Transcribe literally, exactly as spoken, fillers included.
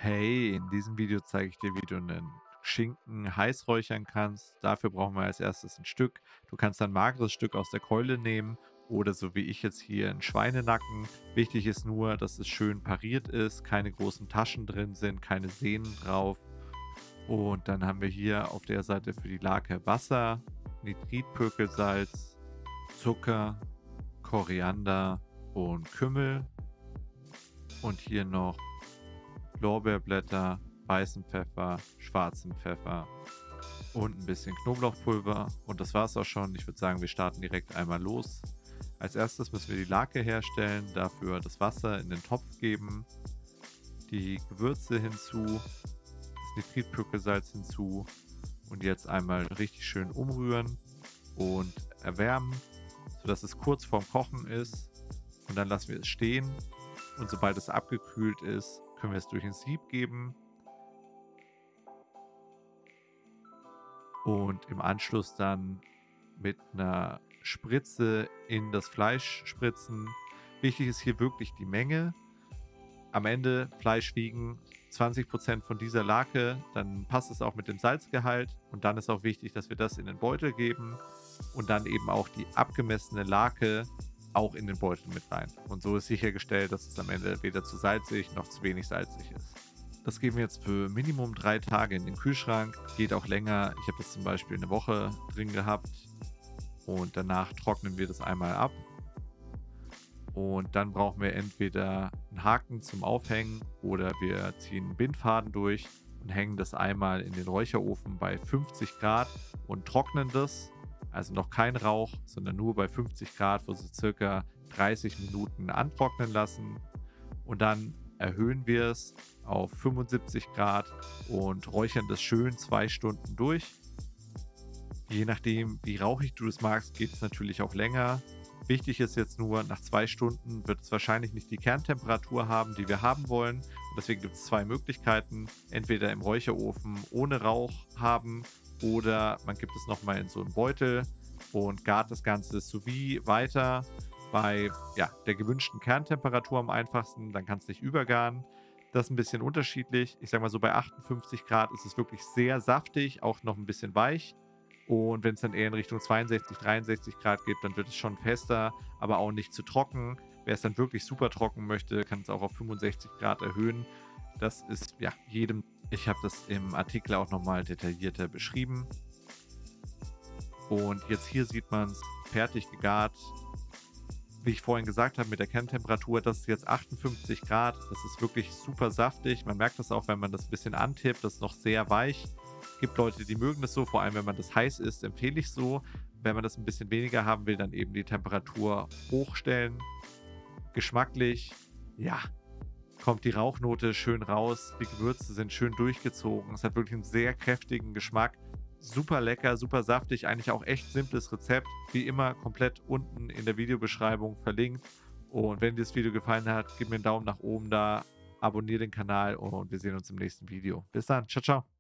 Hey, in diesem Video zeige ich dir, wie du einen Schinken heiß räuchern kannst. Dafür brauchen wir als erstes ein Stück. Du kannst ein mageres Stück aus der Keule nehmen oder so wie ich jetzt hier einen Schweinenacken. Wichtig ist nur, dass es schön pariert ist, keine großen Taschen drin sind, keine Sehnen drauf. Und dann haben wir hier auf der Seite für die Lake Wasser, Nitritpökelsalz, Zucker, Koriander und Kümmel. Und hier noch Lorbeerblätter, weißen Pfeffer, schwarzen Pfeffer und ein bisschen Knoblauchpulver. Und das war's auch schon. Ich würde sagen, wir starten direkt einmal los. Als erstes müssen wir die Lake herstellen, dafür das Wasser in den Topf geben, die Gewürze hinzu, das Nitritpökelsalz hinzu und jetzt einmal richtig schön umrühren und erwärmen, sodass es kurz vorm Kochen ist. Und dann lassen wir es stehen. Und sobald es abgekühlt ist, können wir es durch ein Sieb geben und im Anschluss dann mit einer Spritze in das Fleisch spritzen. Wichtig ist hier wirklich die Menge. Am Ende Fleisch wiegen zwanzig Prozent von dieser Lake, dann passt es auch mit dem Salzgehalt. Und dann ist auch wichtig, dass wir das in den Beutel geben und dann eben auch die abgemessene Lake auch in den Beutel mit rein. Und so ist sichergestellt, dass es am Ende weder zu salzig noch zu wenig salzig ist. Das geben wir jetzt für Minimum drei Tage in den Kühlschrank. Geht auch länger. Ich habe das zum Beispiel eine Woche drin gehabt. Und danach trocknen wir das einmal ab. Und dann brauchen wir entweder einen Haken zum Aufhängen oder wir ziehen einen Bindfaden durch und hängen das einmal in den Räucherofen bei fünfzig Grad und trocknen das. Also noch kein Rauch, sondern nur bei fünfzig Grad für so circa dreißig Minuten antrocknen lassen. Und dann erhöhen wir es auf fünfundsiebzig Grad und räuchern das schön zwei Stunden durch. Je nachdem, wie rauchig du es magst, geht es natürlich auch länger. Wichtig ist jetzt nur, nach zwei Stunden wird es wahrscheinlich nicht die Kerntemperatur haben, die wir haben wollen. Und deswegen gibt es zwei Möglichkeiten. Entweder im Räucherofen ohne Rauch haben oder man gibt es nochmal in so einen Beutel und gart das Ganze sous vide weiter bei ja, der gewünschten Kerntemperatur am einfachsten. Dann kann es nicht übergaren. Das ist ein bisschen unterschiedlich. Ich sage mal so, bei achtundfünfzig Grad ist es wirklich sehr saftig, auch noch ein bisschen weich. Und wenn es dann eher in Richtung zweiundsechzig, dreiundsechzig Grad geht, dann wird es schon fester, aber auch nicht zu trocken. Wer es dann wirklich super trocken möchte, kann es auch auf fünfundsechzig Grad erhöhen. Das ist ja jedem. Ich habe das im Artikel auch nochmal detaillierter beschrieben. Und jetzt hier sieht man es fertig gegart. Wie ich vorhin gesagt habe, mit der Kerntemperatur, das ist jetzt achtundfünfzig Grad. Das ist wirklich super saftig. Man merkt das auch, wenn man das ein bisschen antippt. Das ist noch sehr weich. Es gibt Leute, die mögen das so. Vor allem, wenn man das heiß isst, empfehle ich so. Wenn man das ein bisschen weniger haben will, dann eben die Temperatur hochstellen. Geschmacklich, ja, kommt die Rauchnote schön raus. Die Gewürze sind schön durchgezogen. Es hat wirklich einen sehr kräftigen Geschmack. Super lecker, super saftig. Eigentlich auch echt simples Rezept. Wie immer komplett unten in der Videobeschreibung verlinkt. Und wenn dir das Video gefallen hat, gib mir einen Daumen nach oben da. Abonniere den Kanal und wir sehen uns im nächsten Video. Bis dann. Ciao, ciao.